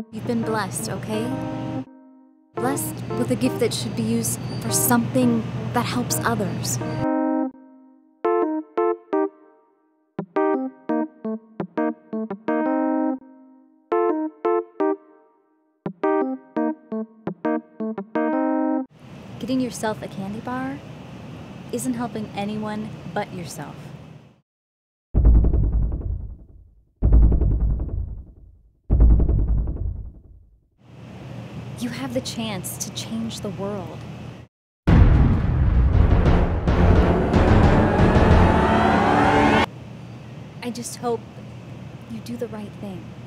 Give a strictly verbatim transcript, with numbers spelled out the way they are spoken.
You've been blessed, okay? Blessed with a gift that should be used for something that helps others. Getting yourself a candy bar isn't helping anyone but yourself. You have the chance to change the world. I just hope you do the right thing.